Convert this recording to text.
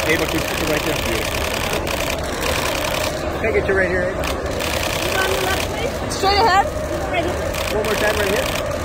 Ava, can you put it right there? Beautiful. Can I get you right here, Ava? You on the left, please? Straight ahead. One more time right here.